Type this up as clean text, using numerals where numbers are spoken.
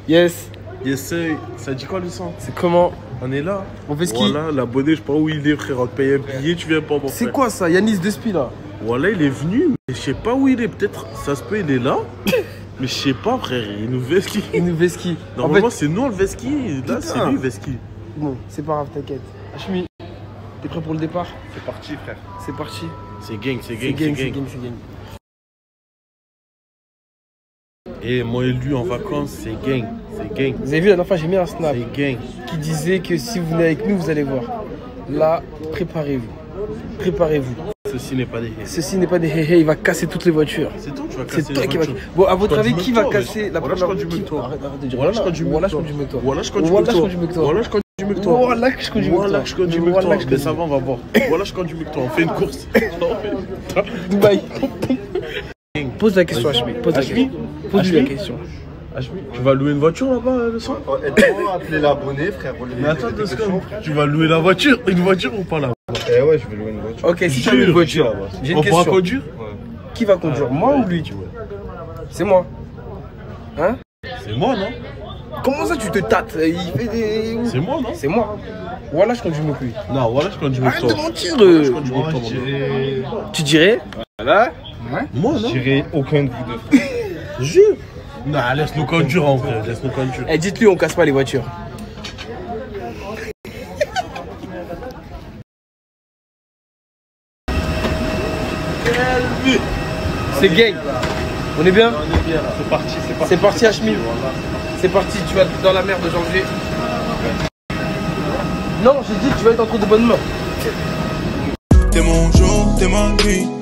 Yes. Yes, ça dit quoi le sang? C'est comment? On est là. On fait ski. Voilà, l'abonné, je sais pas où il est, frère. On te paye un billet, tu viens pas, mon frère. C'est quoi ça? Yanis Despi là? Voilà, il est venu, mais je sais pas où il est. Peut-être, ça se peut, il est là. Mais je sais pas, frère. Il nous fait ski. Il nous fait ski. Normalement, c'est nous, on le fait ski. Là, c'est lui, il fait ski. Bon, c'est pas grave, t'inquiète. Hachmi, t'es prêt pour le départ? C'est parti, frère. C'est parti. C'est gang, c'est gang, C'est gang. Et moi et lui en vacances, c'est gang. C'est gang. Vous avez vu la dernière fois, j'ai mis un snap C'est gang. qui disait que si vous venez avec nous, vous allez voir. Là, préparez-vous. Préparez-vous. Ceci n'est pas des hé. Ceci n'est pas des hé, il va casser toutes les voitures. C'est toi qui vas casser C'est les toi qui va. voitures. Bon, à votre Quand avis, du qui va Mector, casser la voilà, je première crois du Mector. Arrête de dire. Voilà, je crois du Voilà, je Mector. crois du Mector. Voilà, je crois du Voilà, je Mector. crois du Mector. Voilà, je crois du Mector. Voilà, je crois du Mector. Voilà, je crois du Voilà, Mector. je Mais crois ça du va, on va voir. Voilà, je crois du Mector. On fait une course. Dubaï. Pose la question, Hachmi. Pose la question. Pose-lui la question. Tu vas louer une voiture là-bas, le sang? Aide-moi à appeler l'abonné, frère. Mais attends 2 secondes. Tu vas louer la voiture? Une voiture ou pas là? Eh ouais, je vais louer une voiture. Ok, si tu as une voiture, j'ai une On pourra question. conduire? Qui va conduire, moi ou lui? C'est moi. Hein? C'est moi, non? Comment ça tu te tâtes? Il fait des... C'est moi, non? C'est moi. Voilà, je conduis mieux que lui. Non, voilà, je conduis Arrête de Mector. mentir. Je conduis Moi, Mector. je dirais... Tu dirais? Voilà. Moi, non? Je dirais aucun de vous deux, frère. Jure. Non, laisse-nous conduire en vrai. Laisse-nous conduire. Eh, dites-lui, on casse pas les voitures. C'est gang. On est bien? C'est parti, c'est parti. C'est parti, Hachmi. C'est parti, tu vas dans la merde de janvier. Non, j'ai dit que tu vas être entre de bonnes mains. T'es mon jour, t'es ma nuit.